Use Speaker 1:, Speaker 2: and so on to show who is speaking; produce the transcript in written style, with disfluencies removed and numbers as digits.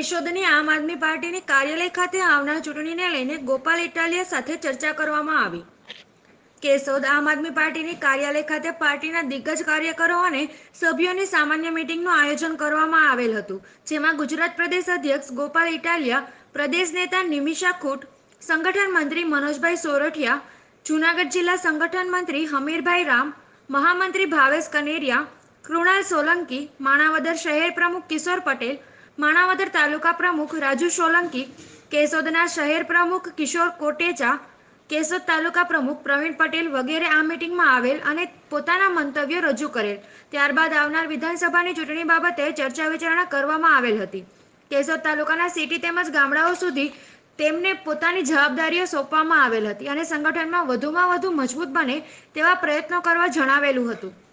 Speaker 1: કેશોદની આમ આદમી પાર્ટીની કાર્યાલય ખાતે આવનાર ચૂંટણીને લઈને ગોપાલ ઇટાલિયા સાથે ચર્ચા કરવામાં આવી। કેશોદ આમ આદમી પાર્ટીની કાર્યાલય ખાતે પાર્ટીના દિગ્ગજ કાર્યકરો અને સભ્યોની સામાન્ય મીટિંગનું આયોજન કરવામાં આવેલ હતું, જેમાં ગુજરાત પ્રદેશ અધ્યક્ષ ગોપાલ ઇટાલિયા, પ્રદેશ નેતા નિમિષા ખૂટ, સંગઠન મંત્રી મનોજભાઈ સોરઠિયા, જૂનાગઢ જિલ્લા સંગઠન મંત્રી હમીરભાઈ રામ, મહામંત્રી ભાવેશ કનેરિયા, કૃણાલ સોલંકી, માણાવદર શહેર પ્રમુખ કિશોર પટેલ, માણાવદર તાલુકા પ્રમુખ રાજુ સોલંકી, કેશોદના શહેર પ્રમુખ કિશોર કોટેચા, કેશોદ તાલુકા પ્રમુખ પ્રવીણ પટેલ વગેરે આ મીટિંગમાં આવેલ અને પોતાના મંતવ્યો રજૂ કરેલ। ત્યારબાદ આવનાર વિધાનસભાની ચૂંટણી બાબતે ચર્ચા વિચારણા કરવામાં આવેલ હતી। કેશોદ તાલુકાના સિટી તેમજ ગામડાઓ સુધી તેમને પોતાની જવાબદારીઓ સોંપવામાં આવેલ હતી અને સંગઠનમાં વધુમાં વધુ મજબૂત બને તેવા પ્રયત્નો કરવા જણાવેલું હતું।